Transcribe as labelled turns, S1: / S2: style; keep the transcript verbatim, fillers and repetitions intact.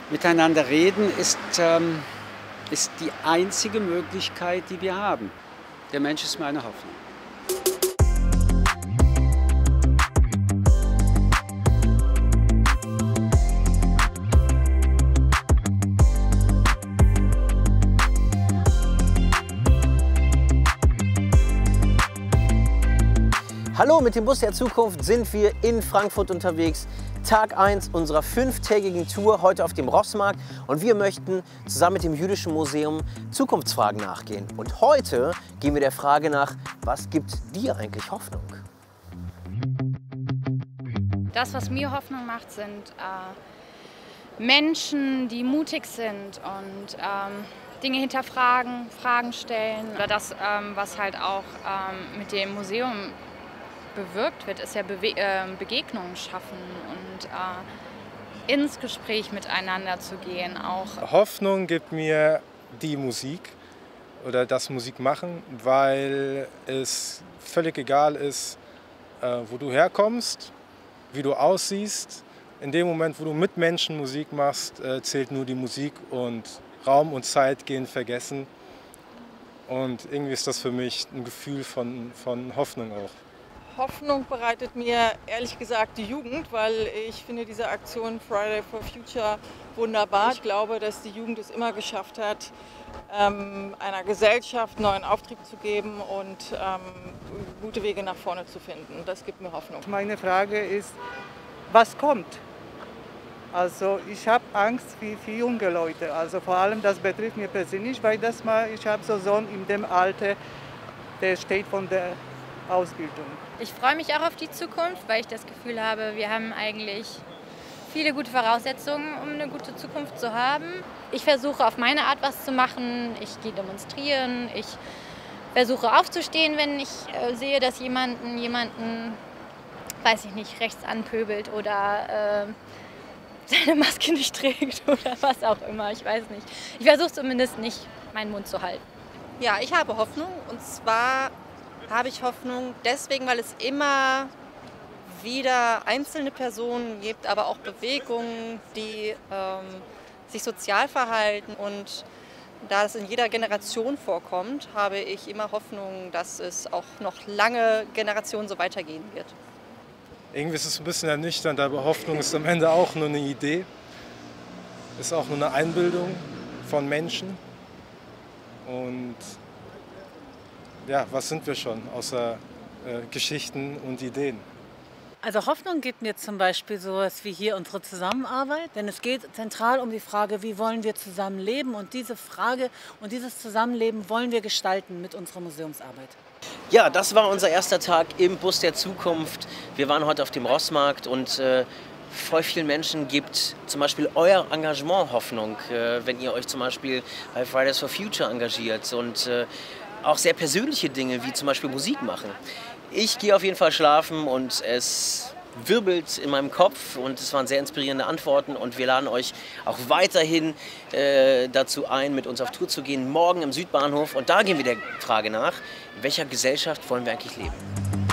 S1: Miteinander reden ist, ähm, ist die einzige Möglichkeit, die wir haben. Der Mensch ist meine Hoffnung.
S2: Hallo, mit dem Bus der Zukunft sind wir in Frankfurt unterwegs. Tag eins unserer fünftägigen Tour heute auf dem Rossmarkt und wir möchten zusammen mit dem Jüdischen Museum Zukunftsfragen nachgehen. Und heute gehen wir der Frage nach, was gibt dir eigentlich Hoffnung?
S3: Das, was mir Hoffnung macht, sind äh, Menschen, die mutig sind und ähm, Dinge hinterfragen, Fragen stellen. Oder das, ähm, was halt auch ähm, mit dem Museum bewirkt wird, ist ja Bewe äh, Begegnungen schaffen und äh, ins Gespräch miteinander zu gehen. Auch.
S4: Hoffnung gibt mir die Musik oder das Musikmachen, weil es völlig egal ist, äh, wo du herkommst, wie du aussiehst. In dem Moment, wo du mit Menschen Musik machst, äh, zählt nur die Musik und Raum und Zeit gehen vergessen. Und irgendwie ist das für mich ein Gefühl von, von Hoffnung auch.
S5: Hoffnung bereitet mir ehrlich gesagt die Jugend, weil ich finde diese Aktion Friday for Future wunderbar. Ich glaube, dass die Jugend es immer geschafft hat, ähm, einer Gesellschaft neuen Auftrieb zu geben und ähm, gute Wege nach vorne zu finden. Das gibt mir Hoffnung.
S6: Meine Frage ist, was kommt? Also ich habe Angst wie viele junge Leute. Also vor allem das betrifft mich persönlich, weil das mal, ich habe so einen Sohn in dem Alter, der steht von der Ausbildung.
S7: Ich freue mich auch auf die Zukunft, weil ich das Gefühl habe, wir haben eigentlich viele gute Voraussetzungen, um eine gute Zukunft zu haben. Ich versuche auf meine Art was zu machen. Ich gehe demonstrieren. Ich versuche aufzustehen, wenn ich äh, sehe, dass jemanden, jemanden, weiß ich nicht, rechts anpöbelt oder äh, seine Maske nicht trägt oder was auch immer. Ich weiß nicht. Ich versuche zumindest nicht, meinen Mund zu halten.
S8: Ja, ich habe Hoffnung und zwar habe ich Hoffnung deswegen, weil es immer wieder einzelne Personen gibt, aber auch Bewegungen, die ähm, sich sozial verhalten. Und da es in jeder Generation vorkommt, habe ich immer Hoffnung, dass es auch noch lange Generationen so weitergehen wird.
S4: Irgendwie ist es ein bisschen ernüchternd, aber Hoffnung ist am Ende auch nur eine Idee. Ist auch nur eine Einbildung von Menschen. Und ja, was sind wir schon außer äh, Geschichten und Ideen?
S9: Also Hoffnung gibt mir zum Beispiel sowas wie hier unsere Zusammenarbeit. Denn es geht zentral um die Frage, wie wollen wir zusammenleben? Und diese Frage und dieses Zusammenleben wollen wir gestalten mit unserer Museumsarbeit.
S2: Ja, das war unser erster Tag im Bus der Zukunft. Wir waren heute auf dem Rossmarkt und äh, voll vielen Menschen gibt zum Beispiel euer Engagement Hoffnung, äh, wenn ihr euch zum Beispiel bei Fridays for Future engagiert und äh, auch sehr persönliche Dinge wie zum Beispiel Musik machen. Ich gehe auf jeden Fall schlafen und es wirbelt in meinem Kopf und es waren sehr inspirierende Antworten und wir laden euch auch weiterhin äh, dazu ein, mit uns auf Tour zu gehen, morgen im Südbahnhof und da gehen wir der Frage nach, in welcher Gesellschaft wollen wir eigentlich leben?